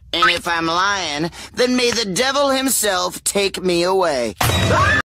And if I'm lying, then may the devil himself take me away.